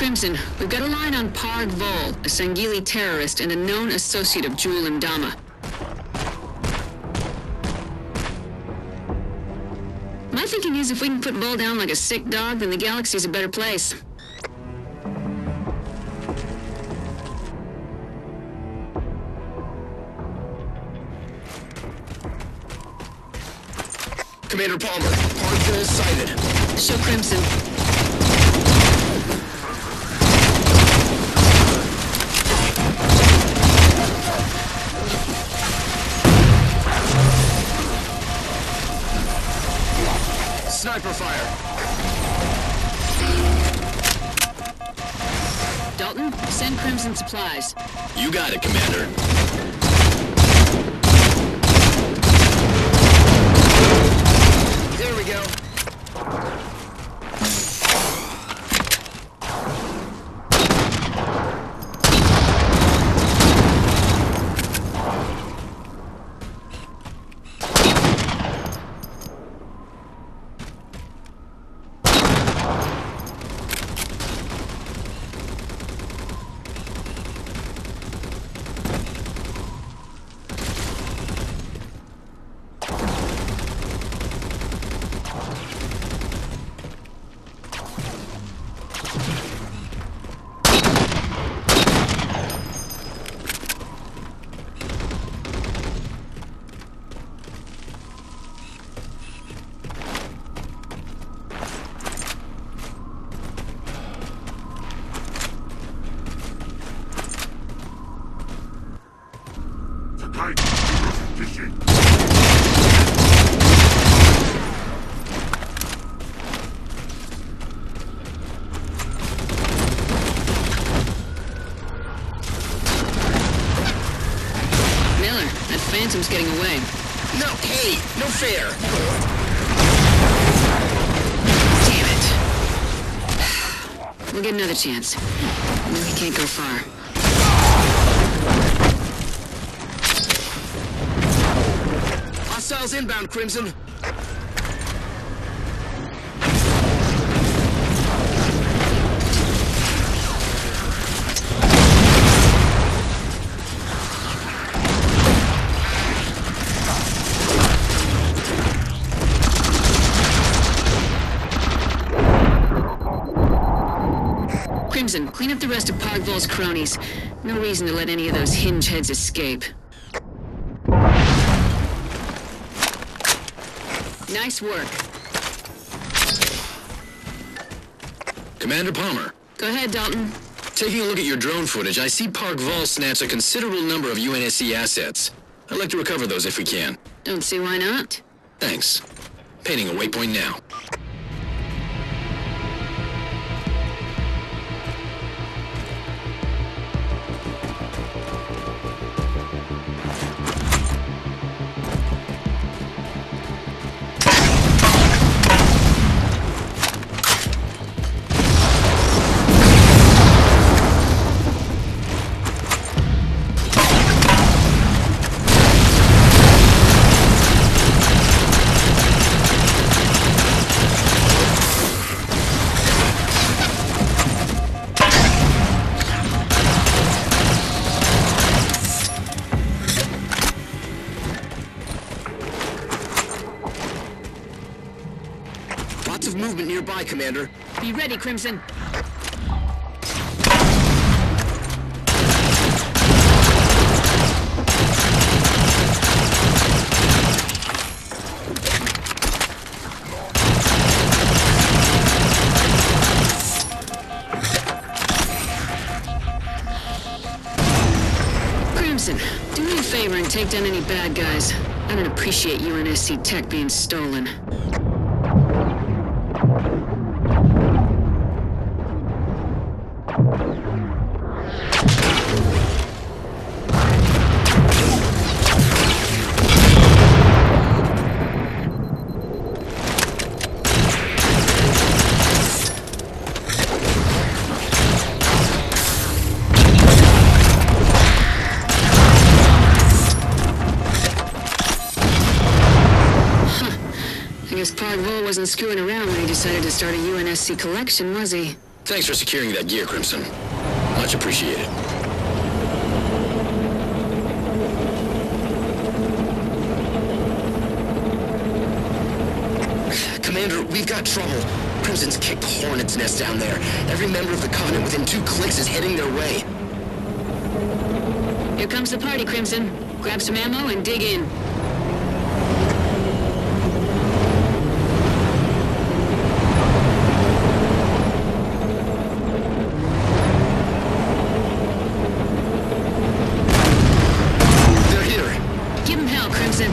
Crimson, we've got a line on Parg, a Sangheili terrorist and a known associate of Jul Mdama. My thinking is if we can put Vol down like a sick dog, then the galaxy's a better place. Commander Palmer, Parg is sighted. Show Crimson. Sniper fire. Dalton, send Crimson supplies. You got it, Commander. There we go. Phantom's getting away. No, hey, no fair. Damn it. We'll get another chance. We can't go far. Hostiles inbound, Crimson. Crimson, clean up the rest of Pargvol's cronies. No reason to let any of those hinge heads escape. Nice work. Commander Palmer. Go ahead, Dalton. Taking a look at your drone footage, I see Pargvol snatch a considerable number of UNSC assets. I'd like to recover those if we can. Don't see why not. Thanks. Painting a waypoint now. Lots of movement nearby, Commander. Be ready, Crimson. Crimson, do me a favor and take down any bad guys. I don't appreciate UNSC tech being stolen. I guess Parg wasn't screwing around when he decided to start a UNSC collection, was he? Thanks for securing that gear, Crimson. Much appreciated. Commander, we've got trouble. Crimson's kicked the Hornet's nest down there. Every member of the Covenant within 2 clicks is heading their way. Here comes the party, Crimson. Grab some ammo and dig in. They're here. Give him hell, Crimson.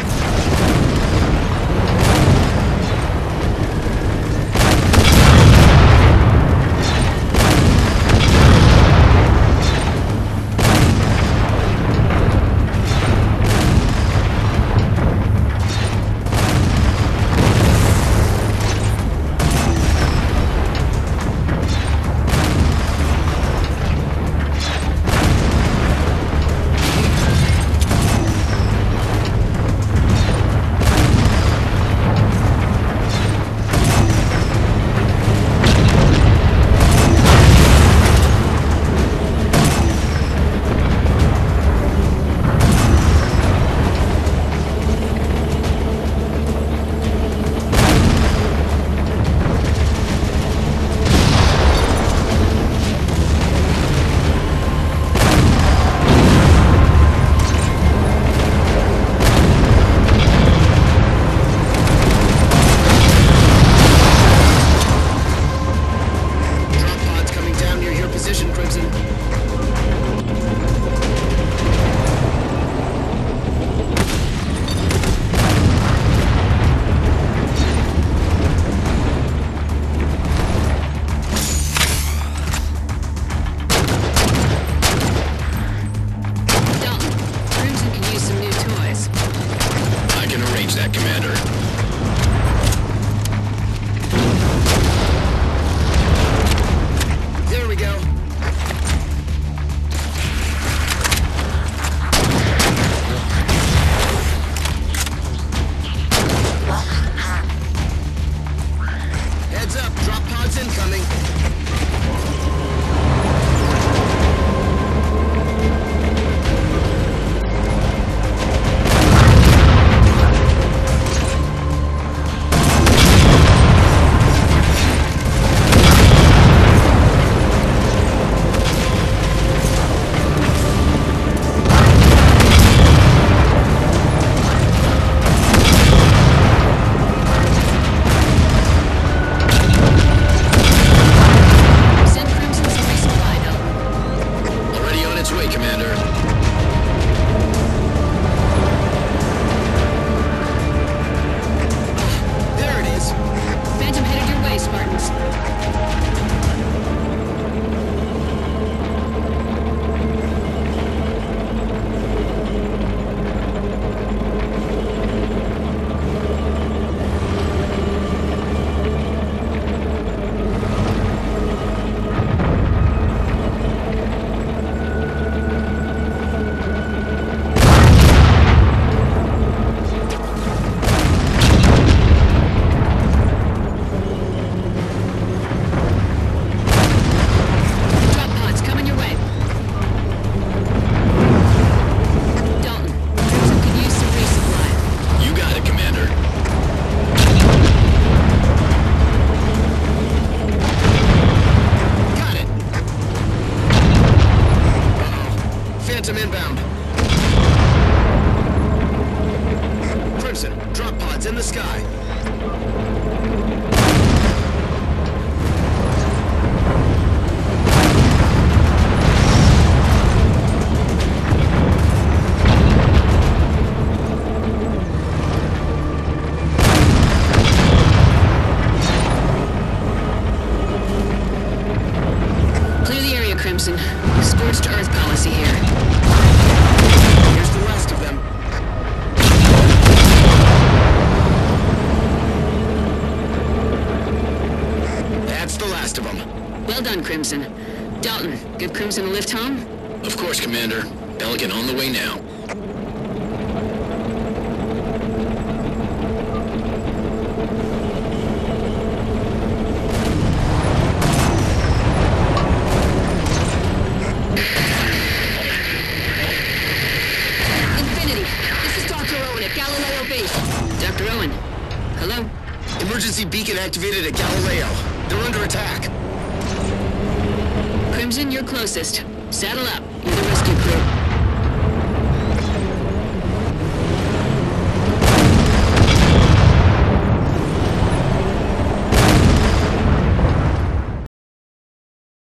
Crimson. Scorched Earth policy here. Here's the last of them. That's the last of them. Well done, Crimson. Dalton, give Crimson a lift home? Of course, Commander. Pelican on the way now. activated at Galileo. They're under attack. Crimson, you're closest. Saddle up. You're the rescue crew.